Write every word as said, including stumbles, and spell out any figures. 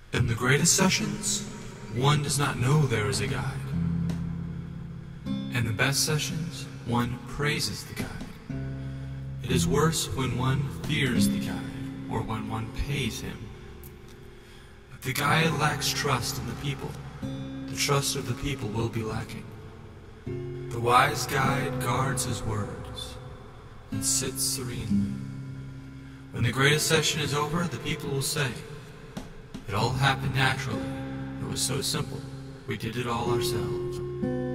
In the greatest sessions, one does not know there is a guide. In the best sessions, one praises the guide. It is worse when one fears the guide, or when one pays him. If the guide lacks trust in the people, the trust of the people will be lacking. The wise guide guards his words and sits serenely. When the greatest session is over, the people will say, "It all happened naturally. It was so simple. We did it all ourselves."